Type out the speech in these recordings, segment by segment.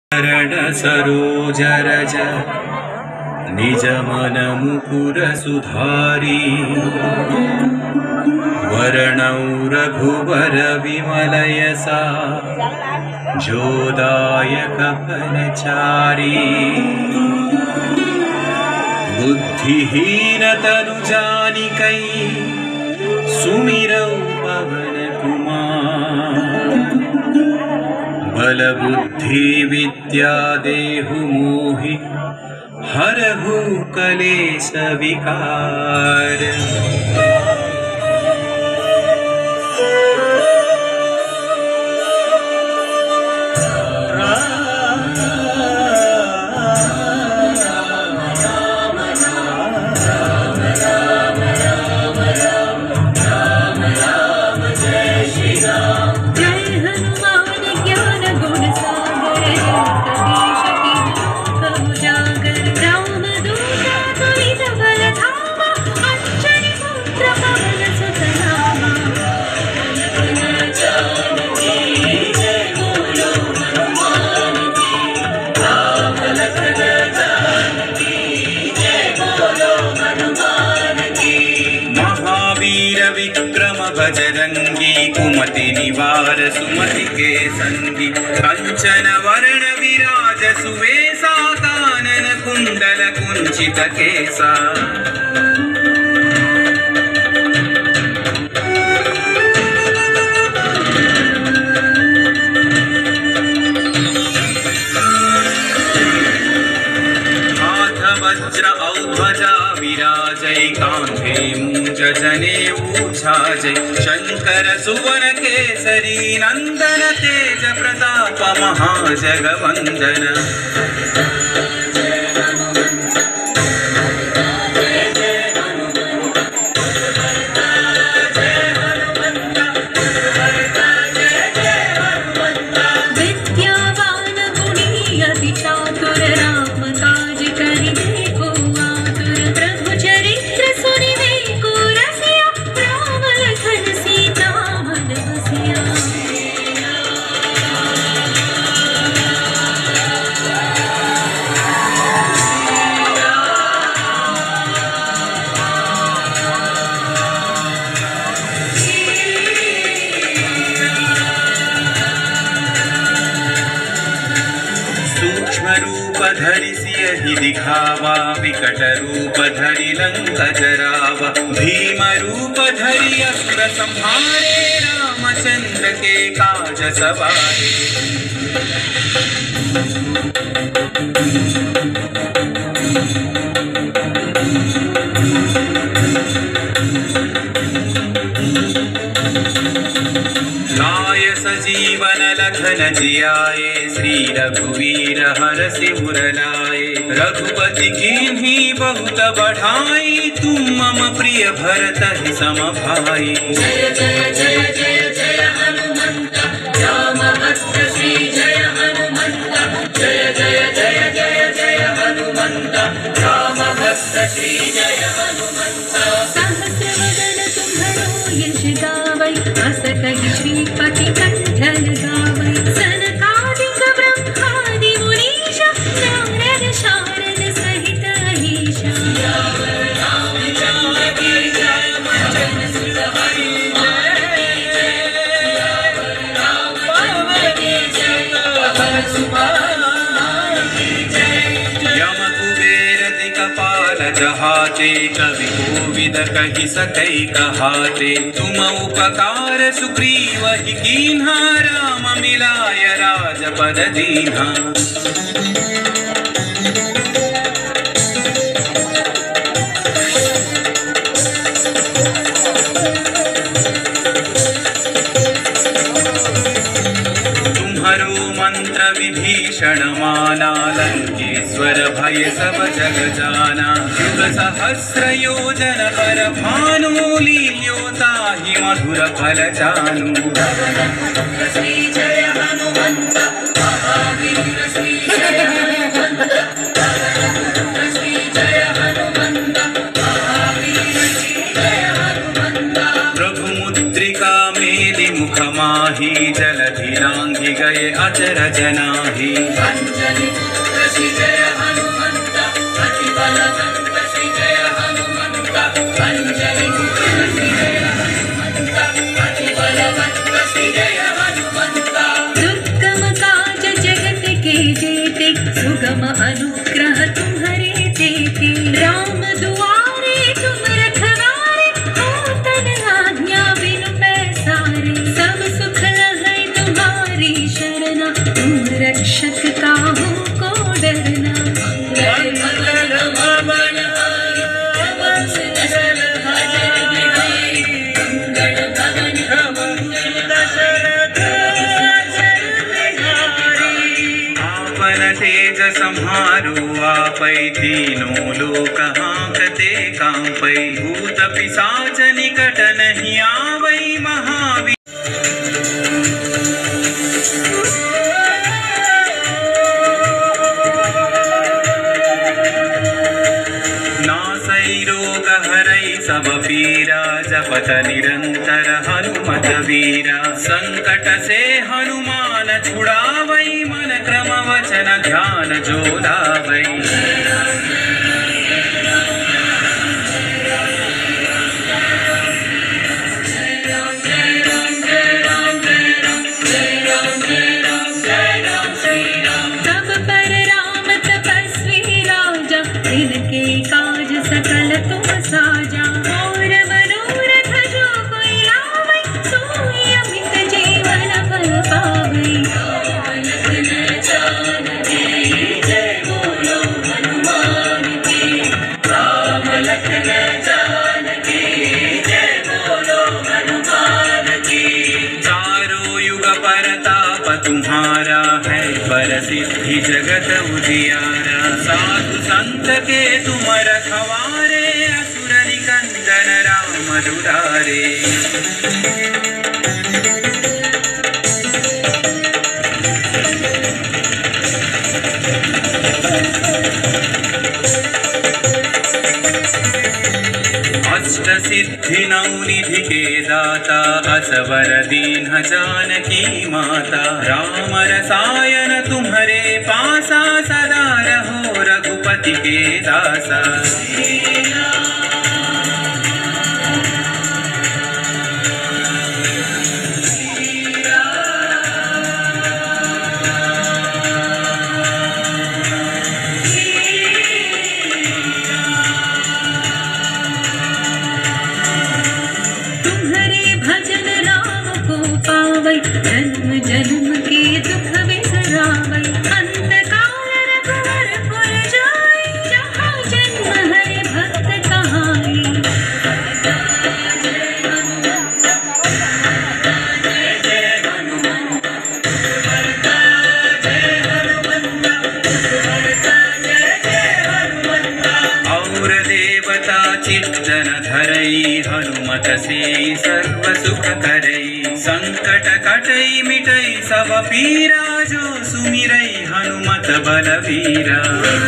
चरण सरोज रज निज मन मुकुर सुधारी वर्णौ रघुवर विमल यसा जोदायक फलचारी बुद्धिहीन तनु जानिकै सुमिरौ पवन कुमार बल बुद्धि विद्या देहु मोहि हरहु कलेश विकार। विक्रम बजरंगी कुमति निवार सुमति के संगी कंचन वर्ण विराज सुवेशा कानन कुंडल कुंचित केसा। हाथ वज्र औध्वजा विराजै कांधे मूंज जनेऊ छाजै शंकर सुवन केसरी नंदन तेज प्रताप महाजगवंदन। सूक्ष्म रूप धरि सियहि दिखावा विकट रूप धरि लंक जरावा भीम रूप धरि अस्त्र संहारे रामचंद्र के काज सवारे। लाय सजीवन लखन जियाए श्री रघुवीर हरषि उर लाए रघुपति कीन्ही बहुत बढ़ाई तुम मम प्रिय भरत ही सम भाई। जय जय जय जय जय हनुमंत राम भक्त श्री जय हनुमंत जय जय जय जय जय हनुमंत राम भक्त श्री जय हनुमंत। सहस्रवदन तुम्हरो यश गावै अस कहि श्रीपति कंठ लगावै सनकादिक ब्रह्मादि मुनीश नारद शारद सहित अहीशा। यम कुबेर दिक्पाल जहाते कवि कोविद कहि सकै कहाते तुम उपकार सुग्रीव ही कीन्हा राम मिलाय राजपद दीन्हा। तुम्हरो मंत्र विभीषण माना लंकेश्वर भय सब जग जाना युग सहस्र योजन पर भानु लील्यो ताहि मधुर फल जानू। श्री जय हनुमंत महावीर श्री जय हनुमंत श्री जय हनुमंत महावीर श्री जय हनुमंत। प्रभु मुद्रिका मेलि मुख माही जलधि लांघि गए अचरज नाही। अंजनी पुत्र श्री जय हनुमंत अति बलवंत श्री जय हनुमंत अंजनी पुत्र श्री जय हनुमंत अति बलवंत श्री जय हनुमंत दुर्गम काज जगत के जेते सुगम अनुग्रह तुम्हारे देते राम दुआरे तुम रखवारे होतन आज्ञा बिनु पैसारे सब सुख लहै तुम्हारी शरणा तुम रक्षक काहू को डरना मंगल भवन दशरथ भजन बिहारी मंगल भवन दशरथ आपन तेज संहारो आपै तीनों लोक हांकते कांपै भूत पिशाच निकट नहीं आवै महावीर नासै रोग हरै सब पीरा जपत निरंतर हनुमत वीरा संकट से हनुमान छुड़ावै मन क्रम वचन ध्यान जो लावै तब पर राम तपस्वी राजा इनके काज सकल तुम साजा और मनोरथ जो कोई लावै सोई अमित जीवन फल पावै जय बोलो हनुमान की राम लखन जानकी जय बोलो हनुमान की चारों युग परताप तुम्हारा है परसिद्धि जगत उजियारा साधु संत के तुम रखवारे असुर निकंदन राम दुलारे अष्ट सिद्धि नौ निधि के दाता असवर दीन जानकी माता राम रसायन तुम्हारे पासा सदा रहो रघुपति के दासा तुम्हारे भजन राम को पावै जन्म जन्म के दुख बिसरावै अंत काल रघुवर पुर जाई जहाँ जन्म हरे भक्त कहाई और देवता चित्तन धरई हनुमत से सर्व सुख करई संकट कटई मिटई सब पीरा जो सुमिरई हनुमत बलवीरा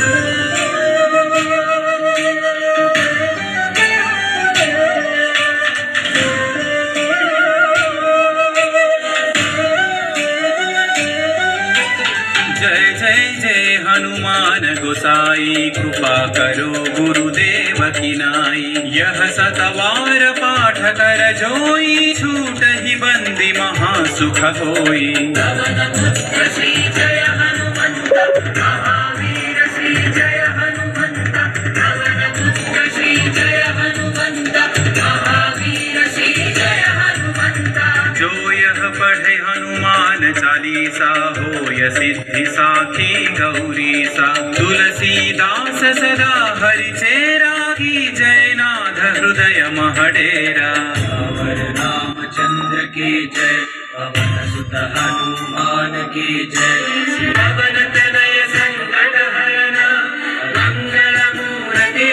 जय जय जय हनुमान गोसाई कृपा करो गुरुदेव की नाई यह सतवार पाठ कर जोई छूट ही बंदी महासुख होई पवन पुत्र श्री जय हनुमंत महावीर श्री जय हनुमंत पवन पुत्र श्री जय हनुमंत महावीर श्री जय हनुमंत जो यह पढ़े हनुमान चालीसा होय सिद्धि साखी गौरी सा तुलसीदास सदा हरि चेरा की जय नाथ हृदय महडेरा पवन रामचंद्र की जय पवन सुत हनुमान की जय पवन तनय संकट हरन मंगल मूर्ति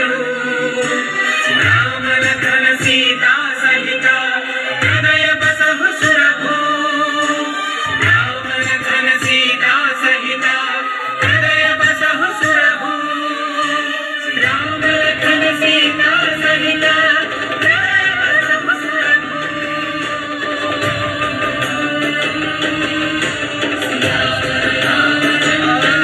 राम लखन सीता सहित हृदय बसहु सुरभूप राम लखन सीता सहित हृदय बसहु सुरभूप राम लखन सीता सहित हृदय बसहु सुरभूप